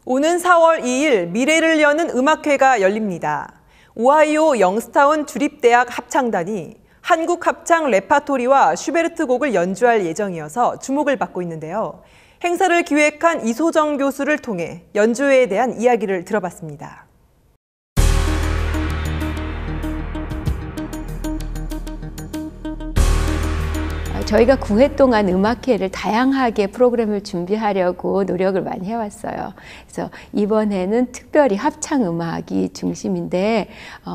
오는 4월 2일 미래를 여는 음악회가 열립니다. 오하이오 영스타운 주립대학 합창단이 한국 합창 레파토리와 슈베르트 곡을 연주할 예정이어서 주목을 받고 있는데요. 행사를 기획한 이소정 교수를 통해 연주회에 대한 이야기를 들어봤습니다. 저희가 9회 동안 음악회를 다양하게 프로그램을 준비하려고 노력을 많이 해왔어요. 그래서 이번에는 특별히 합창음악이 중심인데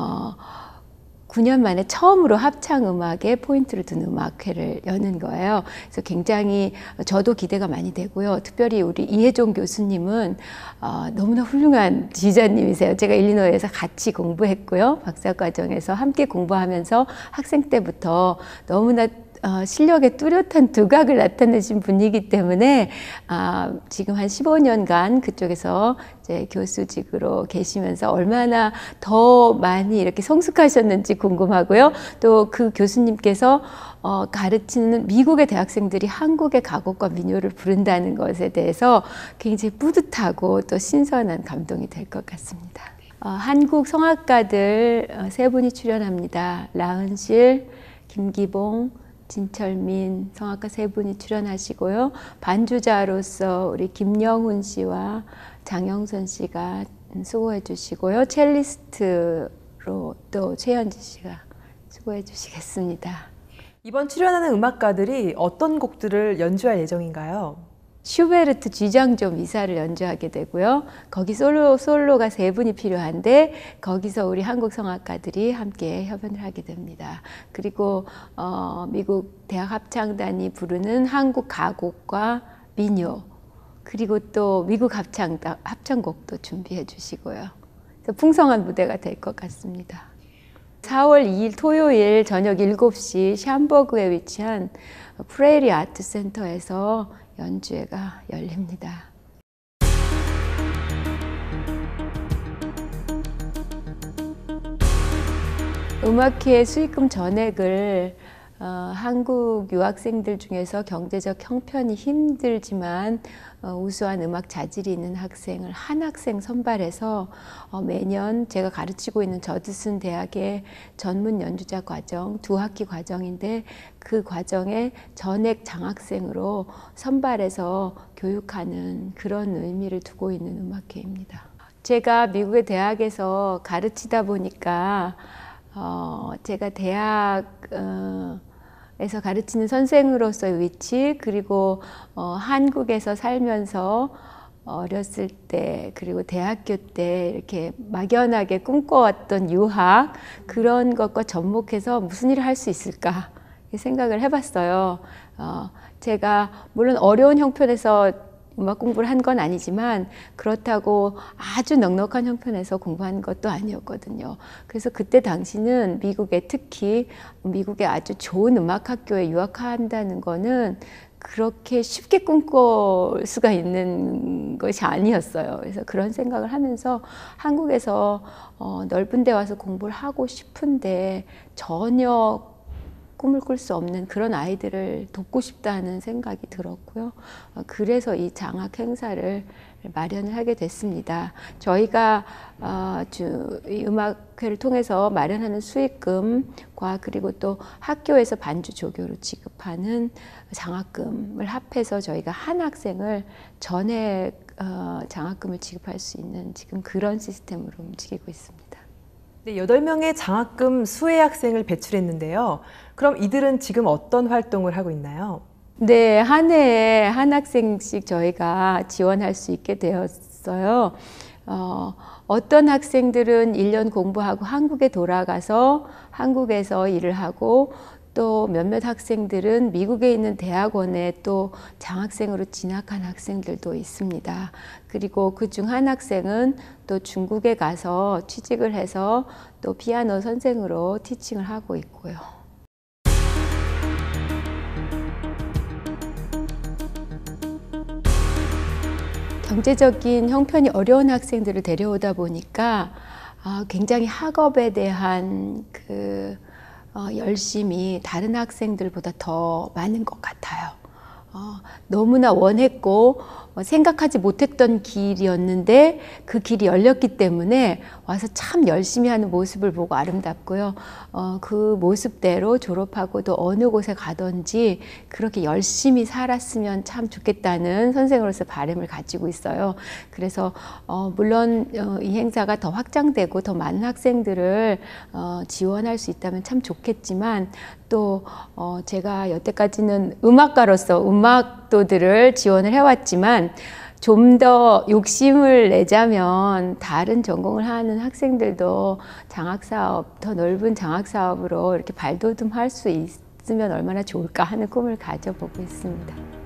9년 만에 처음으로 합창음악에 포인트를 둔 음악회를 여는 거예요. 그래서 굉장히 저도 기대가 많이 되고요. 특별히 우리 이혜종 교수님은 너무나 훌륭한 지휘자님이세요. 제가 일리노이에서 같이 공부했고요. 박사과정에서 함께 공부하면서 학생 때부터 너무나 실력의 뚜렷한 두각을 나타내신 분이기 때문에 지금 한 15년간 그쪽에서 이제 교수직으로 계시면서 얼마나 더 많이 이렇게 성숙하셨는지 궁금하고요. 또 그 교수님께서 가르치는 미국의 대학생들이 한국의 가곡과 민요를 부른다는 것에 대해서 굉장히 뿌듯하고 또 신선한 감동이 될 것 같습니다. 한국 성악가들 세 분이 출연합니다. 라은실, 김기봉, 진철민 성악가 세 분이 출연하시고요. 반주자로서 우리 김영훈 씨와 장영선 씨가 수고해 주시고요. 첼리스트로 또 최현지 씨가 수고해 주시겠습니다. 이번 출연하는 음악가들이 어떤 곡들을 연주할 예정인가요? 슈베르트 G장조 미사를 연주하게 되고요. 거기 솔로가 세 분이 필요한데 거기서 우리 한국 성악가들이 함께 협연을 하게 됩니다. 그리고 미국 대학 합창단이 부르는 한국 가곡과 민요, 그리고 또 미국 합창곡도 준비해 주시고요. 그래서 풍성한 무대가 될 것 같습니다. 4월 2일 토요일 저녁 7시 샴버그에 위치한 프레이리 아트센터에서 연주회가 열립니다. 음악회 수익금 전액을 한국 유학생들 중에서 경제적 형편이 힘들지만 우수한 음악 자질이 있는 학생을 한 학생 선발해서 매년 제가 가르치고 있는 저드슨 대학의 전문 연주자 과정 2학기 과정인데 그 과정에 전액 장학생으로 선발해서 교육하는 그런 의미를 두고 있는 음악회입니다. 제가 미국의 대학에서 가르치다 보니까 제가 대학에서 가르치는 선생으로서의 위치, 그리고 한국에서 살면서 어렸을 때 그리고 대학교 때 이렇게 막연하게 꿈꿔왔던 유학, 그런 것과 접목해서 무슨 일을 할 수 있을까 생각을 해봤어요. 제가 물론 어려운 형편에서 음악 공부를 한 건 아니지만 그렇다고 아주 넉넉한 형편에서 공부한 것도 아니었거든요. 그래서 그때 당시는 미국에, 특히 미국의 아주 좋은 음악학교에 유학한다는 거는 그렇게 쉽게 꿈꿀 수가 있는 것이 아니었어요. 그래서 그런 생각을 하면서 한국에서 넓은 데 와서 공부를 하고 싶은데 전혀 꿈을 꿀 수 없는 그런 아이들을 돕고 싶다는 생각이 들었고요. 그래서 이 장학 행사를 마련을 하게 됐습니다. 저희가 이 음악회를 통해서 마련하는 수익금과 그리고 또 학교에서 반주 조교로 지급하는 장학금을 합해서 저희가 한 학생을 전액 장학금을 지급할 수 있는 지금 그런 시스템으로 움직이고 있습니다. 네, 8명의 장학금 수혜 학생을 배출했는데요. 그럼 이들은 지금 어떤 활동을 하고 있나요? 네, 한 해에 한 학생씩 저희가 지원할 수 있게 되었어요. 어떤 학생들은 1년 공부하고 한국에 돌아가서 한국에서 일을 하고, 또 몇몇 학생들은 미국에 있는 대학원에 또 장학생으로 진학한 학생들도 있습니다. 그리고 그중 한 학생은 또 중국에 가서 취직을 해서 또 피아노 선생으로 티칭을 하고 있고요. 경제적인 형편이 어려운 학생들을 데려오다 보니까 굉장히 학업에 대한 열심이 다른 학생들보다 더 많은 것 같아요. 너무나 원했고 생각하지 못했던 길이었는데 그 길이 열렸기 때문에 와서 참 열심히 하는 모습을 보고 아름답고요. 그 모습대로 졸업하고도 어느 곳에 가든지 그렇게 열심히 살았으면 참 좋겠다는 선생으로서 바람을 가지고 있어요. 그래서 물론 이 행사가 더 확장되고 더 많은 학생들을 지원할 수 있다면 참 좋겠지만 또 제가 여태까지는 음악가로서 음악도들을 지원을 해왔지만 좀 더 욕심을 내자면 다른 전공을 하는 학생들도 장학사업, 더 넓은 장학사업으로 이렇게 발돋움할 수 있으면 얼마나 좋을까 하는 꿈을 가져보고 있습니다.